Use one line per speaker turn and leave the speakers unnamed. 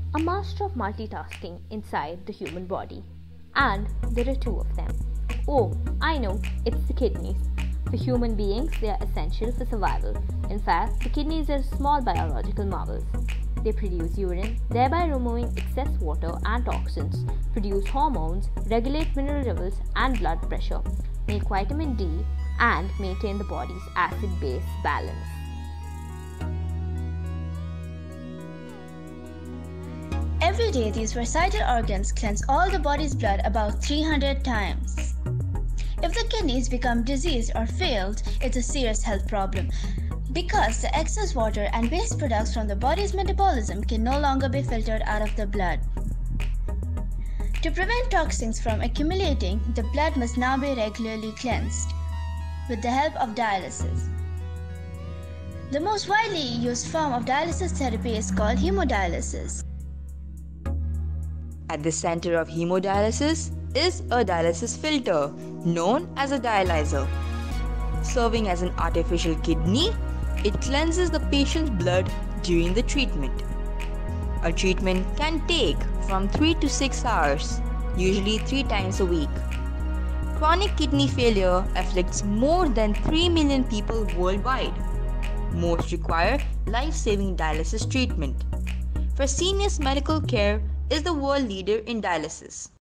a master of multitasking inside the human body. And there are two of them. Oh, I know, it's the kidneys. For human beings, they are essential for survival. In fact, the kidneys are small biological marvels. They produce urine, thereby removing excess water and toxins, produce hormones, regulate mineral levels and blood pressure, make vitamin D, and maintain the body's acid-base balance.
Every day, these versatile organs cleanse all the body's blood about 300 times. If the kidneys become diseased or failed, it's a serious health problem because the excess water and waste products from the body's metabolism can no longer be filtered out of the blood. To prevent toxins from accumulating, the blood must now be regularly cleansed with the help of dialysis. The most widely used form of dialysis therapy is called hemodialysis.
At the center of hemodialysis is a dialysis filter known as a dialyzer. Serving as an artificial kidney, it cleanses the patient's blood during the treatment. A treatment can take from 3 to 6 hours, usually 3 times a week. Chronic kidney failure afflicts more than 3 million people worldwide. Most require life-saving dialysis treatment. Fresenius Medical Care is the world leader in dialysis.